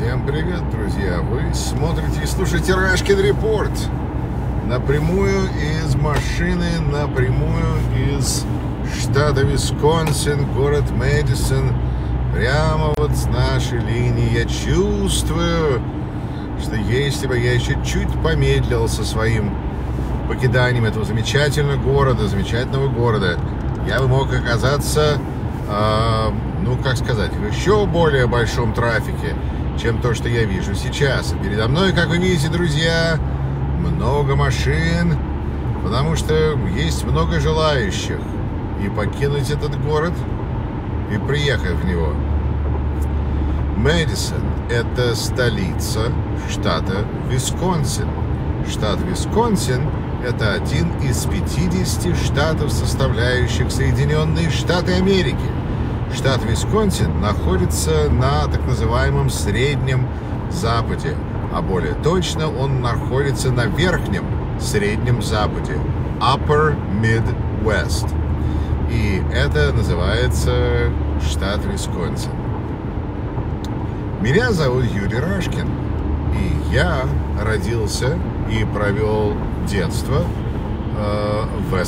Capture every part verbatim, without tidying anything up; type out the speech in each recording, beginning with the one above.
Всем привет, друзья! Вы смотрите и слушаете Рашкин Репорт напрямую из машины, напрямую из штата Висконсин, город Мэдисон, прямо вот с нашей линии. Я чувствую, что если бы я еще чуть помедлил со своим покиданием этого замечательного города, замечательного города, я бы мог оказаться, э, ну, как сказать, в еще более большом трафике, чем то, что я вижу сейчас. Передо мной, как вы видите, друзья, много машин, потому что есть много желающих и покинуть этот город, и приехать в него. Мэдисон – это столица штата Висконсин. Штат Висконсин – это один из пятидесяти штатов, составляющих Соединенные Штаты Америки. Штат Висконсин находится на так называемом Среднем Западе, а более точно он находится на Верхнем Среднем Западе, Upper Midwest. И это называется штат Висконсин. Меня зовут Юрий Рашкин, и я родился и провел детство э, в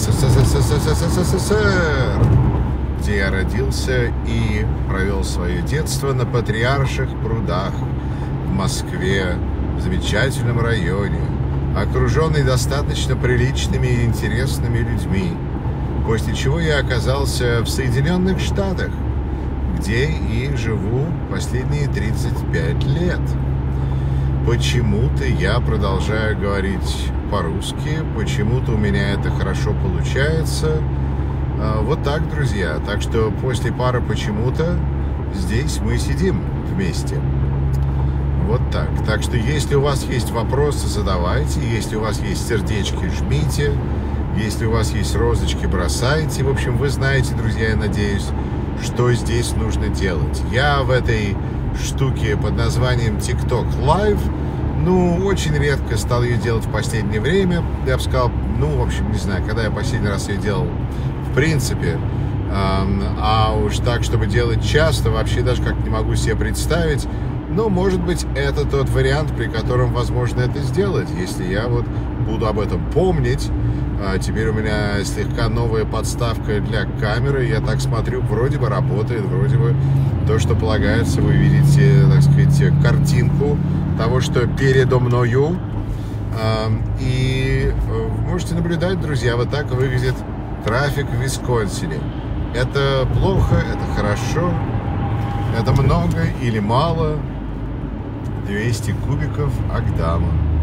СССР, где я родился и провел свое детство на Патриарших прудах в Москве, в замечательном районе, окруженный достаточно приличными и интересными людьми, после чего я оказался в Соединенных Штатах, где и живу последние тридцать пять лет. Почему-то я продолжаю говорить по-русски, почему-то у меня это хорошо получается. Вот так, друзья. Так что после пары почему-то здесь мы сидим вместе. Вот так. Так что если у вас есть вопросы, задавайте. Если у вас есть сердечки, жмите. Если у вас есть розочки, бросайте. В общем, вы знаете, друзья, я надеюсь, что здесь нужно делать. Я в этой штуке под названием TikTok Live, ну, очень редко стал ее делать в последнее время. Я бы сказал, ну, в общем, не знаю, когда я последний раз ее делал, в принципе. А уж так, чтобы делать часто, вообще даже как не могу себе представить. Но, может быть, это тот вариант, при котором возможно это сделать, если я вот буду об этом помнить. А теперь у меня слегка новая подставка для камеры. Я так смотрю, вроде бы работает, вроде бы то, что полагается. Вы видите, так сказать, картинку того, что передо мною. И вы можете наблюдать, друзья, вот так выглядит трафик в Висконсине. Это плохо, это хорошо, это много или мало. двести кубиков Агдама.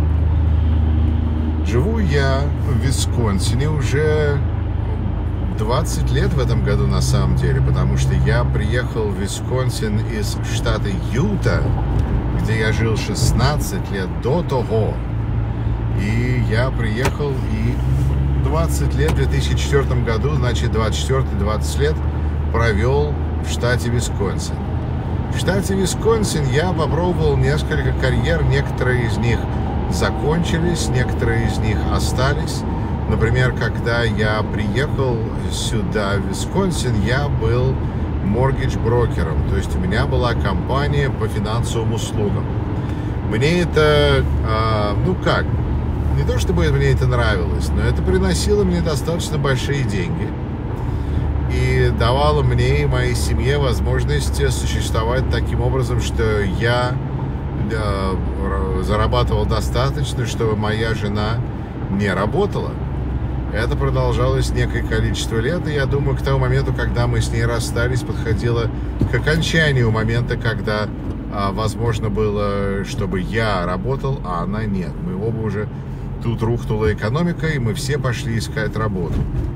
Живу я в Висконсине уже двадцать лет в этом году на самом деле, потому что я приехал в Висконсин из штата Юта, где я жил шестнадцать лет до того. И я приехал и двадцать лет, в две тысячи четвёртом году, значит двадцать четвёртый двадцать лет провел в штате Висконсин. В штате Висконсин я попробовал несколько карьер, некоторые из них закончились, некоторые из них остались. Например, когда я приехал сюда, в Висконсин, я был моргидж-брокером, то есть у меня была компания по финансовым услугам. Мне это, э, ну как, не то чтобы мне это нравилось, но это приносило мне достаточно большие деньги и давало мне и моей семье возможность существовать таким образом, что я э, зарабатывал достаточно, чтобы моя жена не работала. Это продолжалось некое количество лет, и я думаю, к тому моменту, когда мы с ней расстались, подходило к окончанию момента, когда э, возможно было, чтобы я работал, а она нет. Мы оба уже... Тут рухнула экономика, и мы все пошли искать работу.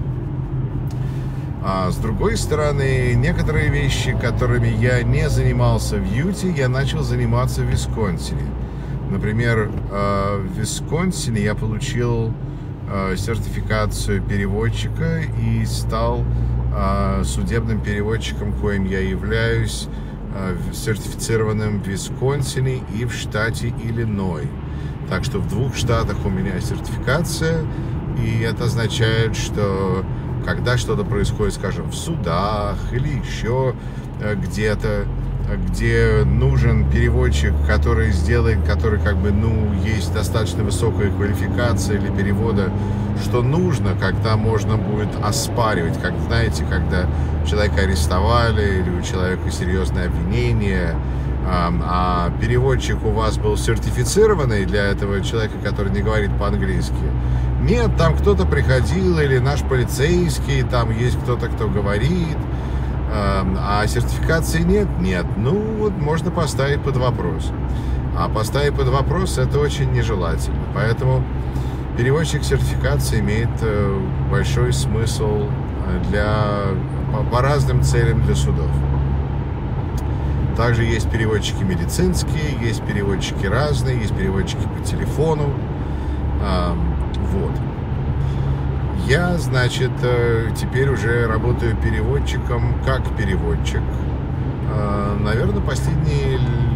А с другой стороны, некоторые вещи, которыми я не занимался в Юте, я начал заниматься в Висконсине. Например, в Висконсине я получил сертификацию переводчика и стал судебным переводчиком, коим я являюсь, сертифицированным в Висконсине и в штате Иллинойс. Так что в двух штатах у меня сертификация, и это означает, что когда что-то происходит, скажем, в судах или еще где-то, где нужен переводчик, который сделает, который как бы, ну, есть достаточно высокая квалификация для перевода, что нужно, когда можно будет оспаривать, как знаете, когда человека арестовали или у человека серьезное обвинение, а, а переводчик у вас был сертифицированный для этого человека, который не говорит по-английски. Нет, там кто-то приходил, или наш полицейский, там есть кто-то, кто говорит, а сертификации нет? Нет. Ну, вот можно поставить под вопрос. А поставить под вопрос — это очень нежелательно. Поэтому переводчик сертификации имеет большой смысл для, по, по разным целям для судов. Также есть переводчики медицинские, есть переводчики разные, есть переводчики по телефону. Вот. Я, значит, теперь уже работаю переводчиком, как переводчик. Наверное, последние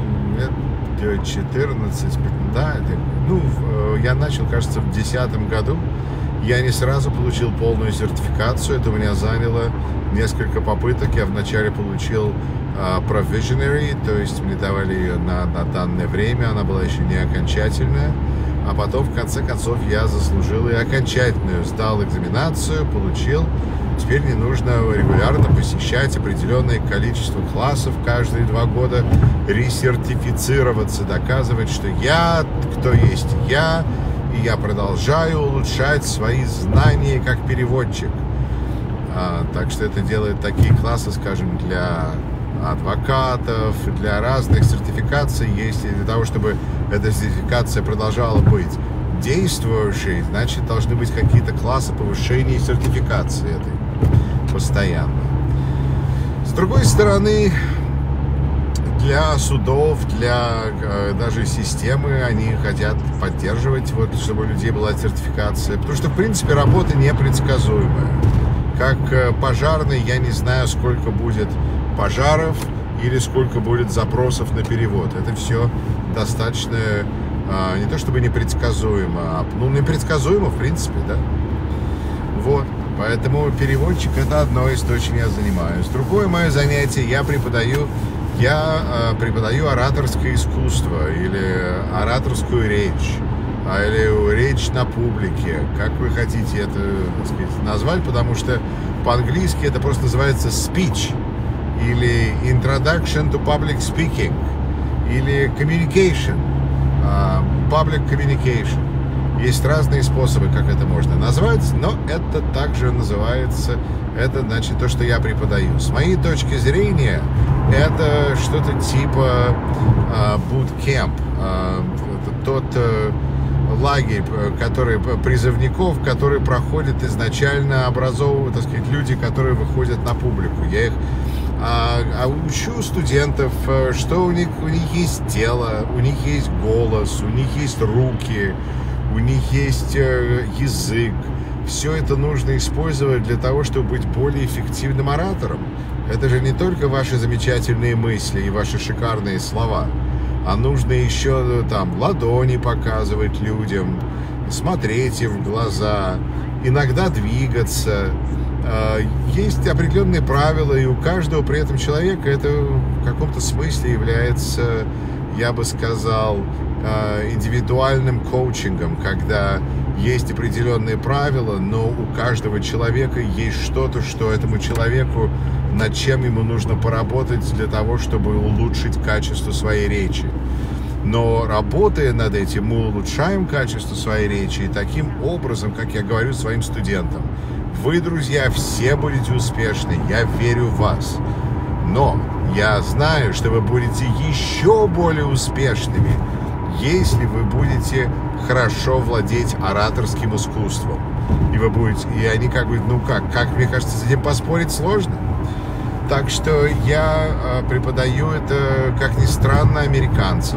лет четырнадцать, да, ну, я начал, кажется, в две тысячи десятом году. Я не сразу получил полную сертификацию, это у меня заняло несколько попыток. Я вначале получил provisionary, то есть мне давали ее на, на данное время, она была еще не окончательная. А потом, в конце концов, я заслужил и окончательную. Сдал экзаменацию, получил. Теперь мне нужно регулярно посещать определенное количество классов каждые два года, ресертифицироваться, доказывать, что я, кто есть я, и я продолжаю улучшать свои знания как переводчик. А, так что это делает такие классы, скажем, для адвокатов, для разных сертификаций есть, и для того, чтобы эта сертификация продолжала быть действующей, значит, должны быть какие-то классы повышения сертификации этой постоянно. С другой стороны, для судов, для э, даже системы, они хотят поддерживать, вот, чтобы у людей была сертификация, потому что, в принципе, работа непредсказуемая. Как э, пожарный, я не знаю, сколько будет пожаров или сколько будет запросов на перевод. Это все достаточно, а, не то чтобы непредсказуемо, а ну, непредсказуемо, в принципе, да. Вот, поэтому переводчик — это одно из того, чем я занимаюсь. Другое мое занятие — я преподаю, я а, преподаю ораторское искусство или ораторскую речь, а, или речь на публике, как вы хотите это, так сказать, назвать, потому что по-английски это просто называется speech, или Introduction to Public Speaking, или Communication, uh, Public Communication. Есть разные способы, как это можно назвать, но это также называется, это значит то, что я преподаю. С моей точки зрения, это что-то типа uh, bootcamp, uh, тот uh, лагерь, который, призывников, которые проходят изначально образовывают, так сказать, люди, которые выходят на публику. Я их А, а учу студентов, что у них, у них есть тело, у них есть голос, у них есть руки, у них есть э, язык. Все это нужно использовать для того, чтобы быть более эффективным оратором. Это же не только ваши замечательные мысли и ваши шикарные слова, а нужно еще там ладони показывать людям, смотреть им в глаза, иногда двигаться. Есть определенные правила, и у каждого при этом человека это в каком-то смысле является, я бы сказал, индивидуальным коучингом, когда есть определенные правила, но у каждого человека есть что-то, что этому человеку, над чем ему нужно поработать для того, чтобы улучшить качество своей речи. Но работая над этим, мы улучшаем качество своей речи, и таким образом, как я говорю своим студентам, вы, друзья, все будете успешны, я верю в вас. Но я знаю, что вы будете еще более успешными, если вы будете хорошо владеть ораторским искусством. И вы будете, и они как бы, ну как, как мне кажется, с этим поспорить сложно. Так что я преподаю это, как ни странно, американцам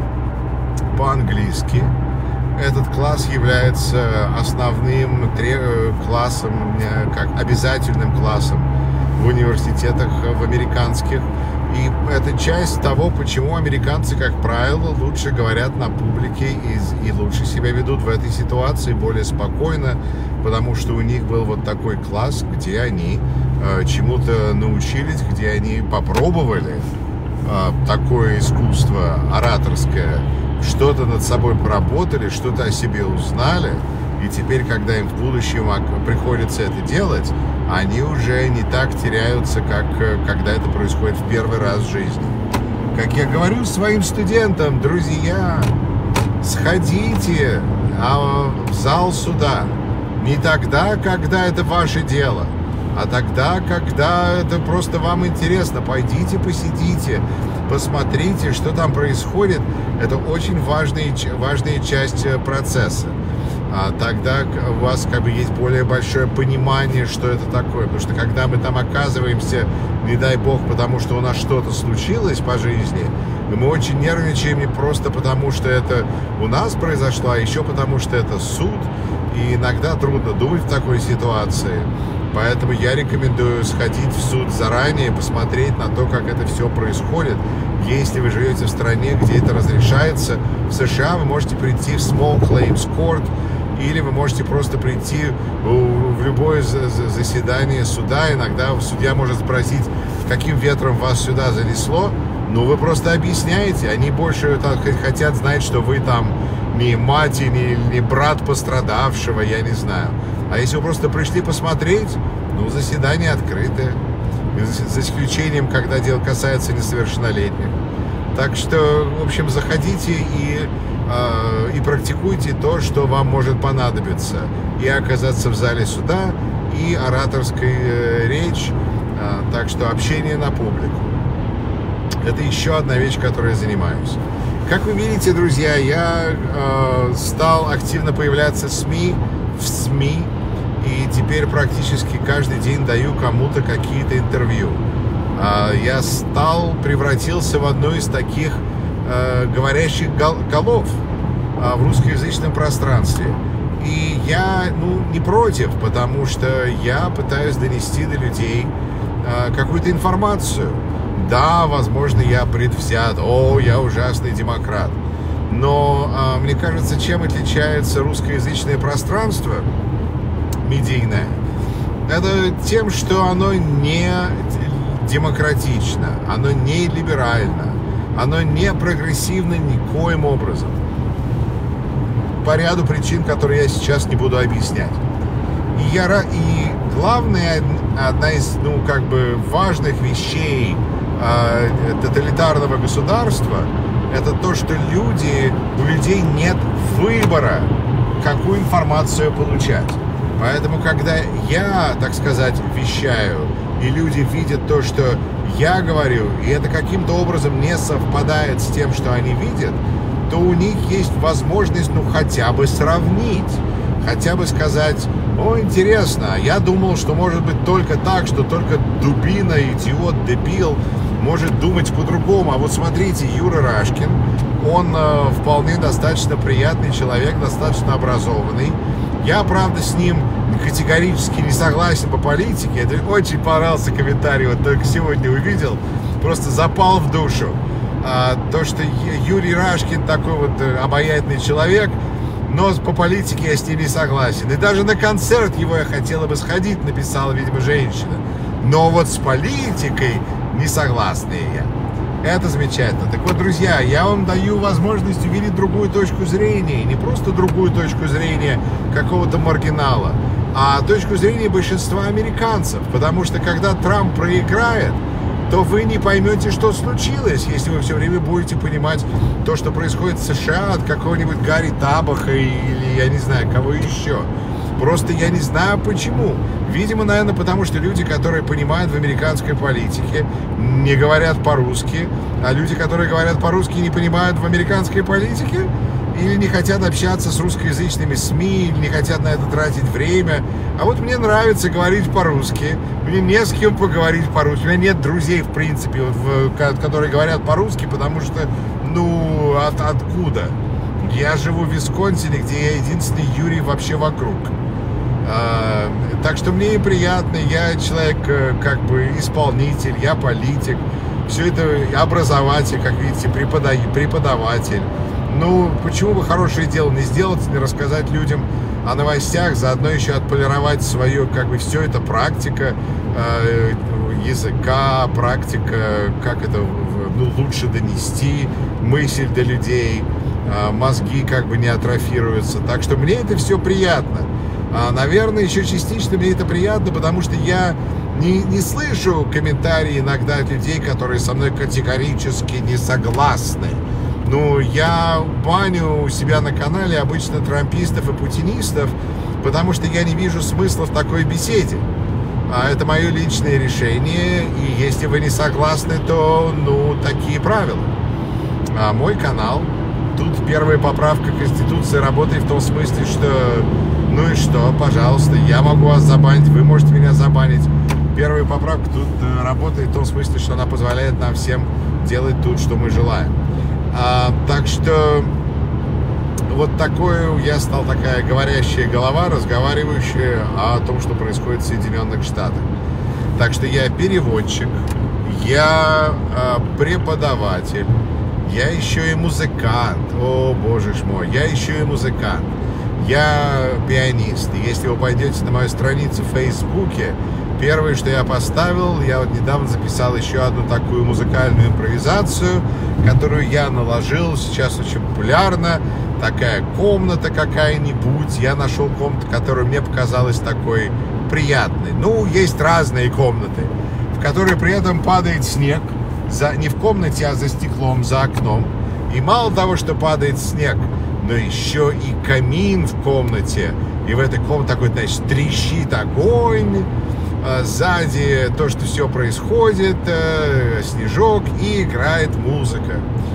по-английски. Этот класс является основным классом, как обязательным классом в университетах в американских. И это часть того, почему американцы, как правило, лучше говорят на публике и, и лучше себя ведут в этой ситуации, более спокойно, потому что у них был вот такой класс, где они э, чему-то научились, где они попробовали такое искусство ораторское, что-то над собой поработали, что-то о себе узнали, и теперь, когда им в будущем приходится это делать, они уже не так теряются, как когда это происходит в первый раз в жизни. Как я говорю своим студентам: друзья, сходите в зал суда не тогда, когда это ваше дело, а тогда, когда это просто вам интересно. Пойдите, посидите, посмотрите, что там происходит. Это очень важная, важная часть процесса. А тогда у вас как бы есть более большое понимание, что это такое. Потому что когда мы там оказываемся, не дай бог, потому что у нас что-то случилось по жизни, мы очень нервничаем не просто потому, что это у нас произошло, а еще потому, что это суд. И иногда трудно думать в такой ситуации. Поэтому я рекомендую сходить в суд заранее, посмотреть на то, как это все происходит. Если вы живете в стране, где это разрешается, в США вы можете прийти в Small Claims Court, или вы можете просто прийти в любое заседание суда. Иногда судья может спросить, каким ветром вас сюда занесло. Ну, вы просто объясняете. Они больше хотят знать, что вы там не мать, не, не брат пострадавшего, я не знаю. А если вы просто пришли посмотреть, ну, заседание открытое. За исключением, когда дело касается несовершеннолетних. Так что, в общем, заходите и, э, и практикуйте то, что вам может понадобиться. И оказаться в зале суда, и ораторской э, речь. Э, так что общение на публику. Это еще одна вещь, которой я занимаюсь. Как вы видите, друзья, я э, стал активно появляться в СМИ, в СМИ. И теперь практически каждый день даю кому-то какие-то интервью. Я стал, превратился в одну из таких э, говорящих голов э, в русскоязычном пространстве. И я, ну, не против, потому что я пытаюсь донести до людей э, какую-то информацию. Да, возможно, я предвзят, о, я ужасный демократ. Но э, мне кажется, чем отличается русскоязычное пространство медийное, это тем, что оно не демократично, оно не либерально, оно не прогрессивно никоим образом. По ряду причин, которые я сейчас не буду объяснять. И, я, и главная, одна из, ну, как бы важных вещей э, тоталитарного государства, это то, что люди, у людей нет выбора, какую информацию получать. Поэтому, когда я, так сказать, вещаю, и люди видят то, что я говорю, и это каким-то образом не совпадает с тем, что они видят, то у них есть возможность, ну, хотя бы сравнить, хотя бы сказать: о, интересно, я думал, что может быть только так, что только дубина, идиот, дебил может думать по-другому. А вот смотрите, Юра Рашкин, он э, вполне достаточно приятный человек, достаточно образованный. Я, правда, с ним категорически не согласен по политике. Это очень понравился комментарий, вот только сегодня увидел, просто запал в душу. А, то, что Юрий Рашкин такой вот обаятельный человек, но по политике я с ним не согласен. И даже на концерт его я хотела бы сходить, написала, видимо, женщина. Но вот с политикой не согласна я. Это замечательно. Так вот, друзья, я вам даю возможность увидеть другую точку зрения. Не просто другую точку зрения какого-то маргинала, а точку зрения большинства американцев. Потому что когда Трамп проиграет, то вы не поймете, что случилось, если вы все время будете понимать то, что происходит в США от какого-нибудь Гарри Табаха или, я не знаю, кого еще. Просто я не знаю почему. Видимо, наверное, потому что люди, которые понимают в американской политике, не говорят по-русски, а люди, которые говорят по-русски, не понимают в американской политике, или не хотят общаться с русскоязычными СМИ, или не хотят на это тратить время. А вот мне нравится говорить по-русски, мне не с кем поговорить по-русски, у меня нет друзей, в принципе, вот, которые говорят по-русски, потому что, ну, от, откуда? Я живу в Висконсине, где я единственный Юрий вообще вокруг. А, так что мне приятно, я человек, как бы, исполнитель, я политик, все это образователь, как видите, преподаватель. Ну, почему бы хорошее дело не сделать, не рассказать людям о новостях, заодно еще отполировать свое, как бы, все это практика э, языка, практика, как это, ну, лучше донести мысль до людей, э, мозги как бы не атрофируются. Так что мне это все приятно. А, наверное, еще частично мне это приятно, потому что я не, не слышу комментарии иногда от людей, которые со мной категорически не согласны. Ну, я баню у себя на канале обычно трампистов и путинистов, потому что я не вижу смысла в такой беседе. А это мое личное решение, и если вы не согласны, то, ну, такие правила. А мой канал, тут первая поправка Конституции работает в том смысле, что, ну и что, пожалуйста, я могу вас забанить, вы можете меня забанить. Первая поправка тут работает в том смысле, что она позволяет нам всем делать тут, что мы желаем. А, так что вот такое я стал такая говорящая голова, разговаривающая о том, что происходит в Соединенных Штатах. Так что я переводчик, я а, преподаватель, я еще и музыкант. О, боже ж мой, я еще и музыкант. Я пианист. И если вы пойдете на мою страницу в Фейсбуке, первое, что я поставил, я вот недавно записал еще одну такую музыкальную импровизацию, которую я наложил, сейчас очень популярна, такая комната какая-нибудь. Я нашел комнату, которая мне показалась такой приятной. Ну, есть разные комнаты, в которые при этом падает снег, за, не в комнате, а за стеклом, за окном. И мало того, что падает снег, но еще и камин в комнате. И в этой комнате такой, значит, трещит огонь. Сзади то, что все происходит, снежок, и играет музыка.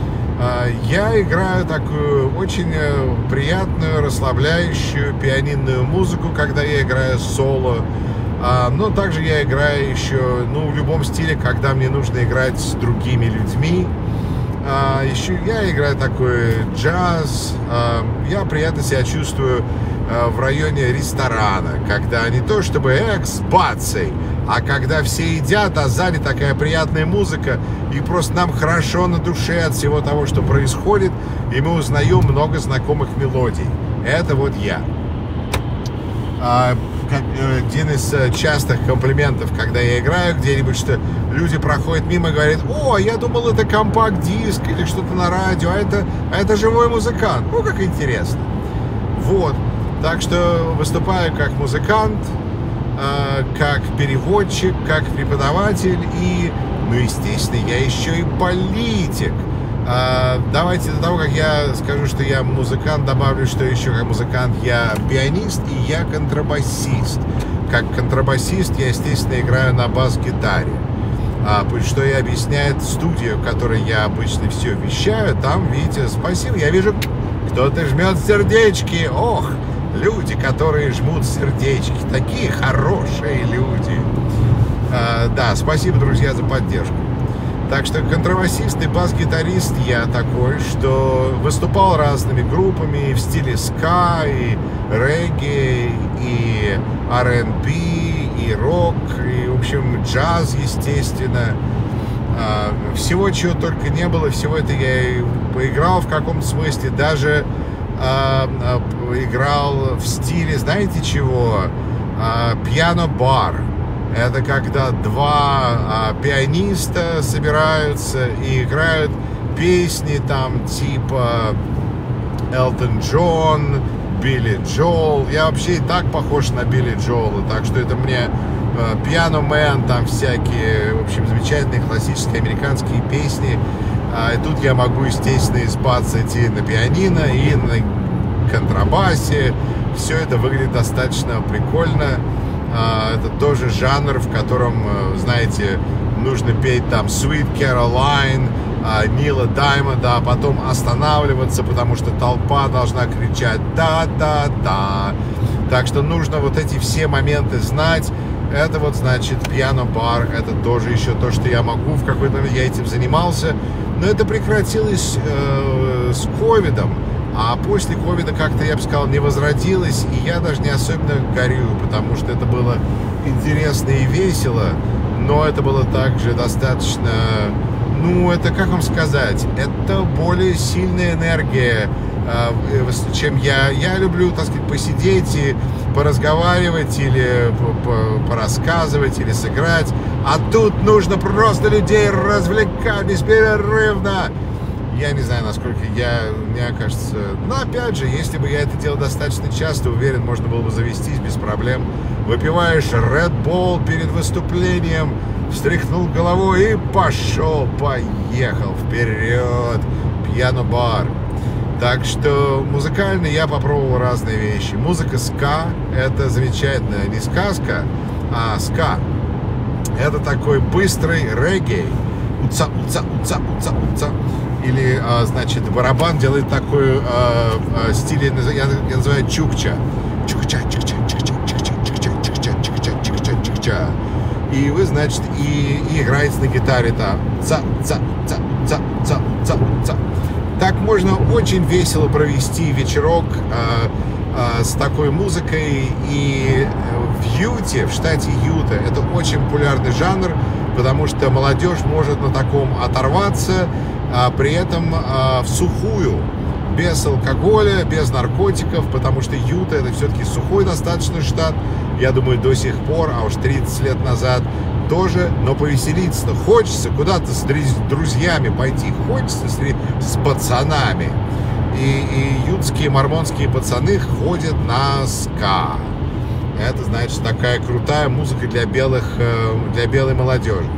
Я играю такую очень приятную, расслабляющую пианинную музыку, когда я играю соло. Но также я играю еще, ну, в любом стиле, когда мне нужно играть с другими людьми. Еще я играю такой джаз. Я приятно себя чувствую в районе ресторана, когда не то чтобы экс бацей, а когда все едят, а сзади такая приятная музыка, и просто нам хорошо на душе от всего того, что происходит, и мы узнаем много знакомых мелодий. Это вот я. Один из частых комплиментов, когда я играю где-нибудь, что люди проходят мимо и говорят: о, я думал, это компакт-диск или что-то на радио, а это, а это живой музыкант. Ну, как интересно. Вот. Так что выступаю как музыкант, как переводчик, как преподаватель и, ну, естественно, я еще и политик. Давайте до того, как я скажу, что я музыкант, добавлю, что еще как музыкант я пианист и я контрабасист. Как контрабасист я, естественно, играю на бас-гитаре. Что и объясняет студию, в которой я обычно все вещаю. Там, видите, спасибо, я вижу, кто-то жмет сердечки. Ох, люди, которые жмут сердечки, такие хорошие люди. Да, спасибо, друзья, за поддержку. Так что контрабасист и бас-гитарист я такой, что выступал разными группами в стиле ска, и регги, и ар энд би, и рок, и, в общем, джаз, естественно. Всего, чего только не было, всего это я и поиграл в каком-то смысле, даже играл в стиле, знаете чего? Пиано-бар. Это когда два а, пианиста собираются и играют песни там типа Элтон Джон, Билли Джоэл. Я вообще и так похож на Билли Джоэла, так что это мне Пиано Мэн, там всякие, в общем, замечательные классические американские песни. А, и тут я могу, естественно, испацать и на пианино, и на контрабасе. Все это выглядит достаточно прикольно. Это тоже жанр, в котором, знаете, нужно петь там Sweet Caroline, Нила Даймонда, а потом останавливаться, потому что толпа должна кричать «да-да-да». Так что нужно вот эти все моменты знать. Это вот, значит, пиано-бар, это тоже еще то, что я могу. В какой-то момент я этим занимался, но это прекратилось э, с ковидом. А после ковида как-то, я бы сказал, не возродилось, и я даже не особенно горюю, потому что это было интересно и весело, но это было также достаточно, ну, это, как вам сказать, это более сильная энергия, чем я. Я люблю, так сказать, посидеть и поразговаривать, или порассказывать, или сыграть. А тут нужно просто людей развлекать беспрерывно. Я не знаю, насколько я, мне кажется... Но опять же, если бы я это делал достаточно часто, уверен, можно было бы завестись без проблем. Выпиваешь Red Bull перед выступлением, встряхнул головой и пошел, поехал вперед, пьяно-бар. Так что музыкально я попробовал разные вещи. Музыка ска — это замечательно. Не сказка, а ска. Это такой быстрый регги. Уца, уца, уца, уца, уца. Или, значит, барабан делает такой а, стиль, я, я называю чукча. Чукча, чукча, чукча, чукча, чукча, чукча, чукча, чукча, чукча. И вы, значит, и, и играете на гитаре там. Ца, ца, ца, ца, ца, ца, ца. Так можно очень весело провести вечерок э, э, с такой музыкой. И в Юте, в штате Юта, это очень популярный жанр, потому что молодежь может на таком оторваться, а при этом э, в сухую, без алкоголя, без наркотиков, потому что Юта — это все-таки сухой достаточно штат, я думаю, до сих пор, а уж тридцать лет назад тоже, но повеселиться-то хочется, куда-то с друзьями пойти хочется, с, с пацанами. И, и ютские мормонские пацаны ходят на ска. Это, значит, такая крутая музыка для белых, для белой молодежи.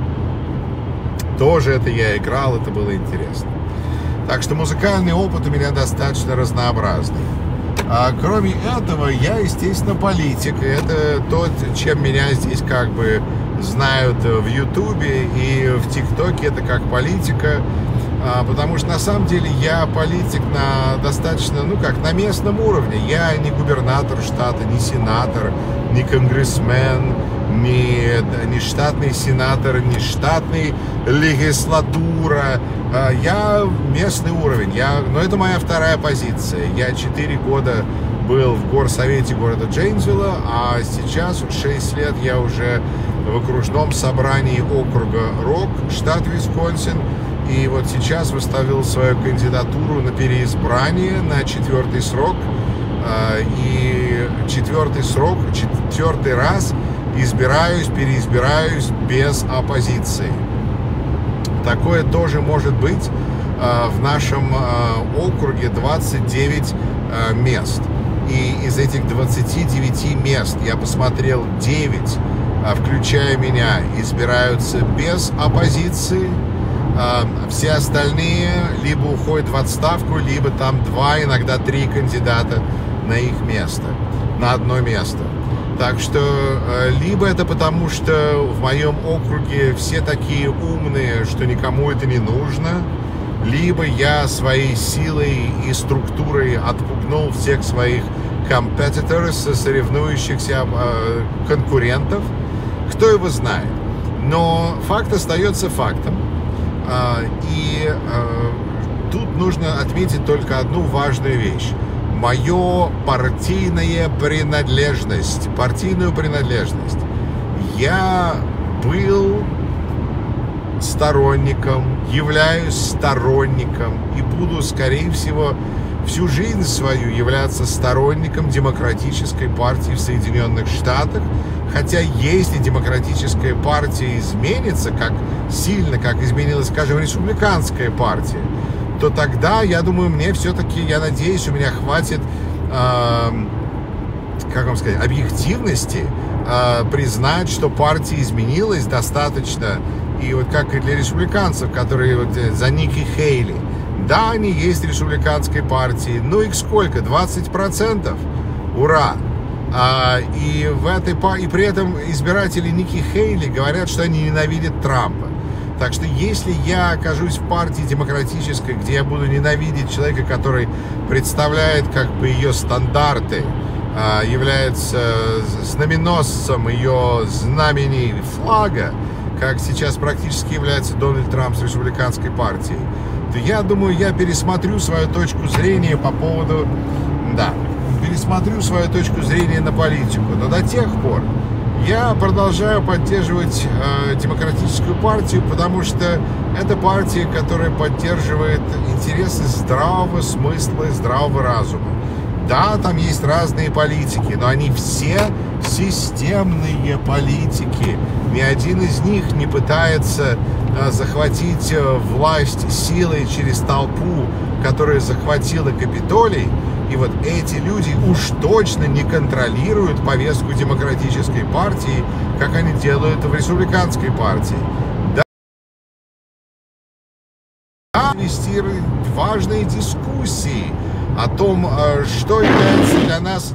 Тоже это я играл, это было интересно. Так что музыкальный опыт у меня достаточно разнообразный. А кроме этого, я, естественно, политик. И это то, чем меня здесь как бы знают в Ютубе и в ТикТоке. Это как политика. А, потому что на самом деле я политик на достаточно, ну как, на местном уровне. Я не губернатор штата, не сенатор, не конгрессмен, не, не штатный сенатор, не штатный легислатура. А, я местный уровень. Я, но это моя вторая позиция. Я четыре года был в горсовете города Джейнсвилла, а сейчас вот шесть лет я уже в окружном собрании округа Рок, штат Висконсин. И вот сейчас выставил свою кандидатуру на переизбрание на четвертый срок. И четвертый срок, четвертый раз избираюсь, переизбираюсь без оппозиции. Такое тоже может быть. В нашем округе двадцать девять мест. И из этих двадцати девяти мест я посмотрел, девять, включая меня, избираются без оппозиции. Все остальные либо уходят в отставку, либо там два, иногда три кандидата на их место, на одно место. Так что либо это потому, что в моем округе все такие умные, что никому это не нужно, либо я своей силой и структурой отпугнул всех своих competitors, соревнующихся конкурентов. Кто его знает. Но факт остается фактом. И тут нужно отметить только одну важную вещь. Мою партийная принадлежность. Партийную принадлежность. Я был сторонником, являюсь сторонником и буду, скорее всего, всю жизнь свою являться сторонником Демократической партии в Соединенных Штатах. Хотя если Демократическая партия изменится, как сильно, как изменилась, скажем, Республиканская партия, то тогда, я думаю, мне все-таки, я надеюсь, у меня хватит, э, как вам сказать, объективности э, признать, что партия изменилась достаточно. И вот как и для республиканцев, которые вот за Ники Хейли. Да, они есть в республиканской партии. Ну их сколько? двадцать процентов? Ура! А, и, в этой, и при этом избиратели Ники Хейли говорят, что они ненавидят Трампа. Так что если я окажусь в партии демократической, где я буду ненавидеть человека, который представляет как бы ее стандарты, а, является знаменосцем ее знамени флага, как сейчас практически является Дональд Трамп с республиканской партией, то я думаю, я пересмотрю свою точку зрения по поводу, да, пересмотрю свою точку зрения на политику. Но до тех пор, Я продолжаю поддерживать э, Демократическую партию, потому что это партия, которая поддерживает интересы здравого смысла и здравого разума. Да, там есть разные политики, но они все системные политики. Ни один из них не пытается э, захватить э, власть силой через толпу, которая захватила Капитолий. И вот эти люди уж точно не контролируют повестку Демократической партии, как они делают в Республиканской партии. Да, вести важные дискуссии о том, что является для нас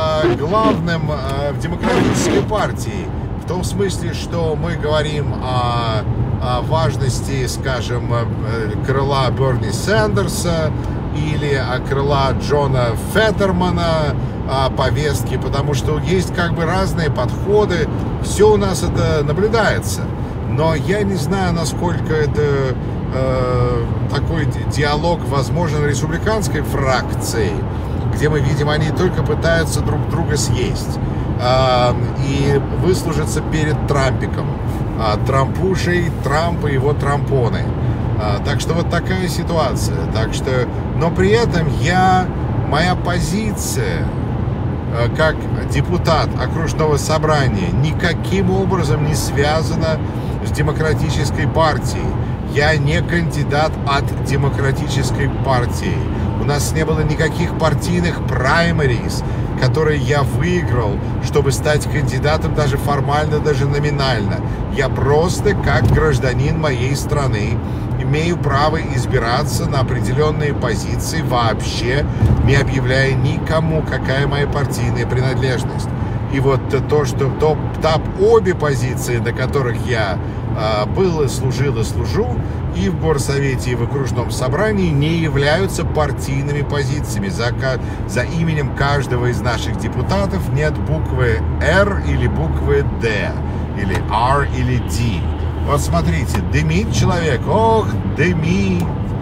главным в Демократической партии. В том смысле, что мы говорим о, о важности, скажем, крыла Берни Сандерса, или о крыла Джона Феттермана, о повестке, потому что есть как бы разные подходы, все у нас это наблюдается. Но я не знаю, насколько это э, такой диалог возможен в республиканской фракции, где мы видим, они только пытаются друг друга съесть э, и выслужиться перед Трампиком, э, Трампушей, Трамп и его трампоны. А, так что вот такая ситуация. Так что, но при этом я, моя позиция а, как депутат окружного собрания никаким образом не связана с Демократической партией. Я не кандидат от Демократической партии. У нас не было никаких партийных праймерис, которые я выиграл, чтобы стать кандидатом даже формально, даже номинально. Я просто, как гражданин моей страны, имею право избираться на определенные позиции, вообще не объявляя никому, какая моя партийная принадлежность. И вот то, что топ, топ обе позиции, на которых я э, был и служил и служу, и в горсовете, и в окружном собрании, не являются партийными позициями. За, за именем каждого из наших депутатов нет буквы «Р» или буквы «Д», или «Р» или «Д». Вот смотрите, дымит человек, ох, дымит,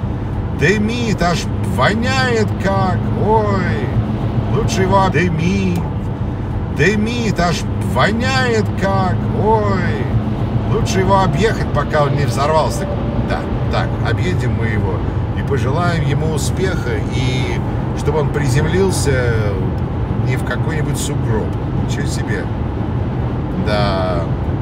дымит, аж воняет как, ой, лучше его дымит, дымит, аж воняет как, ой, лучше его объехать, пока он не взорвался. Да, так, объедем мы его и пожелаем ему успеха, и чтобы он приземлился не в какой-нибудь сугроб. Ничего себе. Да.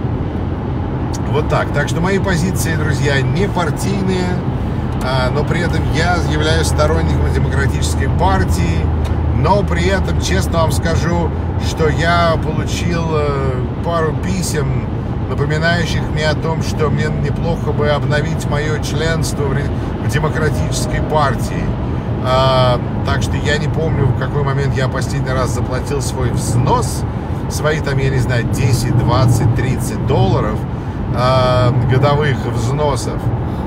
Вот так. Так что мои позиции, друзья, не партийные, а, но при этом я являюсь сторонником Демократической партии, но при этом, честно вам скажу, что я получил э, пару писем, напоминающих мне о том, что мне неплохо бы обновить мое членство в, в Демократической партии. А, так что я не помню, в какой момент я последний раз заплатил свой взнос, свои там, я не знаю, десять, двадцать, тридцать долларов э, годовых взносов.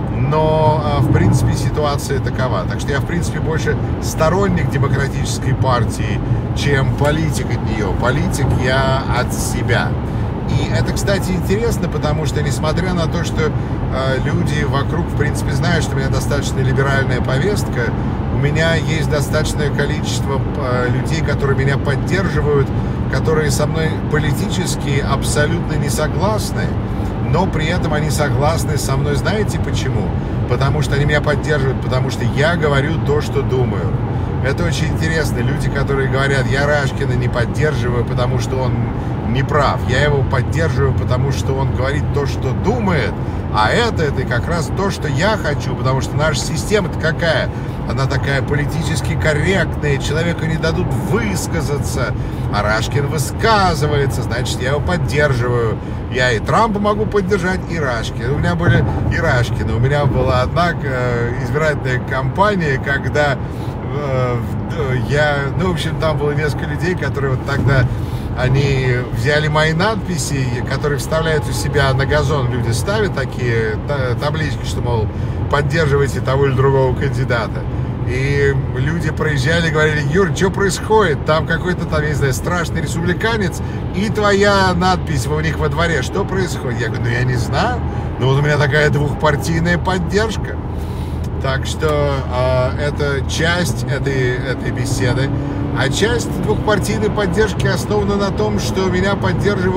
Но, э, в принципе, ситуация такова. Так что я, в принципе, больше сторонник Демократической партии, чем политик от нее. Политик я от себя. И это, кстати, интересно, потому что, несмотря на то, что э, люди вокруг, в принципе, знают, что у меня достаточно либеральная повестка, у меня есть достаточное количество э, людей, которые меня поддерживают, которые со мной политически абсолютно не согласны, но при этом они согласны со мной. Знаете почему? Потому что они меня поддерживают, потому что я говорю то, что думаю. Это очень интересно. Люди, которые говорят, я Рашкина не поддерживаю, потому что он не прав. Я его поддерживаю, потому что он говорит то, что думает. А это, это как раз то, что я хочу, потому что наша система-то какая? Она такая политически корректная, человеку не дадут высказаться, а Рашкин высказывается, значит, я его поддерживаю. Я и Трампа могу поддержать, и Рашкина. У меня были и Рашкины. У меня была одна избирательная кампания, когда э, я, ну, в общем, там было несколько людей, которые вот тогда, они взяли мои надписи, которые вставляют у себя на газон, люди ставят такие таблички, что, мол, поддерживайте того или другого кандидата. И люди проезжали и говорили: Юр, что происходит? Там какой-то, там, я не знаю, страшный республиканец, и твоя надпись у них во дворе. Что происходит? Я говорю, ну я не знаю. Ну вот у меня такая двухпартийная поддержка. Так что э, это часть этой, этой беседы. А часть двухпартийной поддержки основана на том, что меня поддерживают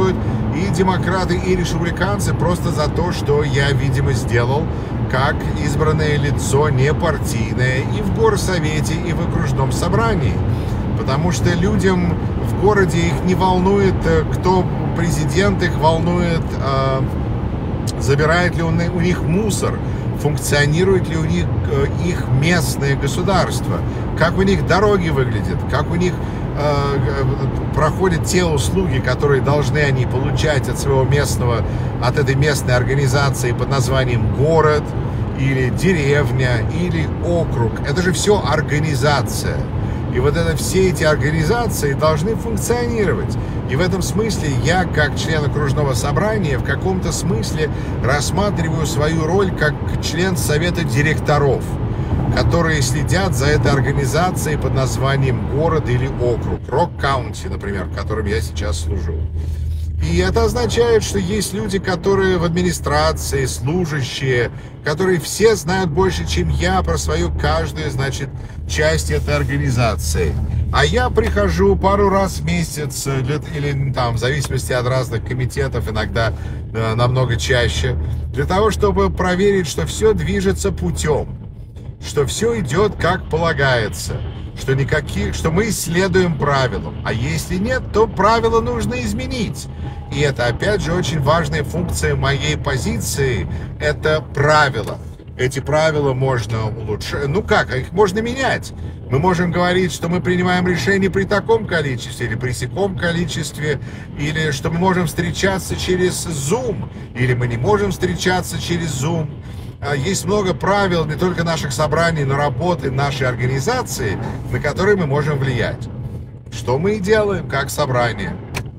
и демократы, и республиканцы просто за то, что я, видимо, сделал как избранное лицо непартийное и в горсовете, и в окружном собрании. Потому что людям в городе их не волнует, кто президент, их волнует, э, забирает ли он у них мусор, функционирует ли у них их местное государство, как у них дороги выглядят, как у них э, проходят те услуги, которые должны они получать от своего местного, от этой местной организации под названием город, или деревня, или округ. Это же все организация. И вот это, все эти организации должны функционировать. И в этом смысле я, как член окружного собрания, в каком-то смысле рассматриваю свою роль как член совета директоров, которые следят за этой организацией под названием город или округ. Рок-Каунти, например, в котором я сейчас служу. И это означает, что есть люди, которые в администрации, служащие, которые все знают больше, чем я, про свою каждую, значит, часть этой организации. А я прихожу пару раз в месяц, или там, в зависимости от разных комитетов, иногда э, намного чаще, для того, чтобы проверить, что все движется путем, что все идет как полагается, что, никаких, что мы следуем правилам. А если нет, то правила нужно изменить. И это, опять же, очень важная функция моей позиции – это правила. Эти правила можно улучшать. Ну как, их можно менять. Мы можем говорить, что мы принимаем решения при таком количестве или при сяком количестве, или что мы можем встречаться через Zoom, или мы не можем встречаться через Zoom. Есть много правил не только наших собраний, но работы нашей организации, на которые мы можем влиять. Что мы и делаем как собрание,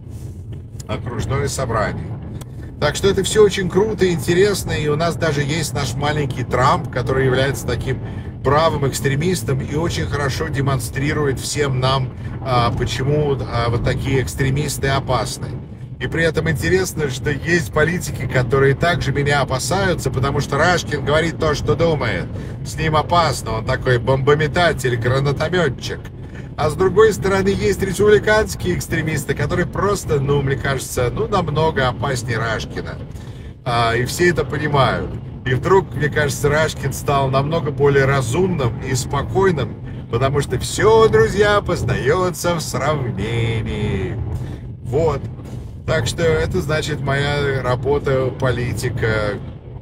окружное собрание. Так что это все очень круто и интересно, и у нас даже есть наш маленький Трамп, который является таким правым экстремистом и очень хорошо демонстрирует всем нам, почему вот такие экстремисты опасны. И при этом интересно, что есть политики, которые также меня опасаются, потому что Рашкин говорит то, что думает. С ним опасно, он такой бомбометатель, гранатометчик. А с другой стороны, есть республиканские экстремисты, которые просто, ну, мне кажется, ну, намного опаснее Рашкина. А, и все это понимают. И вдруг, мне кажется, Рашкин стал намного более разумным и спокойным, потому что все, друзья, познается в сравнении. Вот. Так что это значит моя работа политика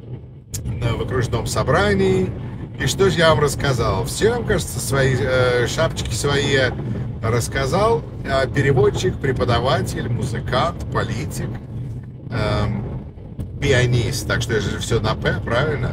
в окружном собрании. И что же я вам рассказал? Все, вам кажется, свои э, шапочки свои рассказал. А переводчик, преподаватель, музыкант, политик, эм, пианист. Так что это же все на П, правильно?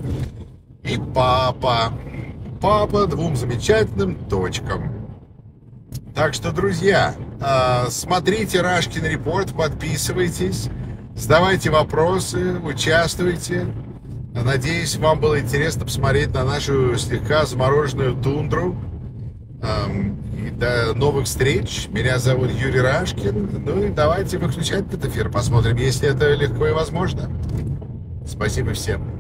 И папа. Папа двум замечательным дочкам. Так что, друзья, смотрите Рашкин Репорт, подписывайтесь, задавайте вопросы, участвуйте. Надеюсь, вам было интересно посмотреть на нашу слегка замороженную тундру. И до новых встреч. Меня зовут Юрий Рашкин. Ну и давайте выключать этот эфир, посмотрим, если это легко и возможно. Спасибо всем.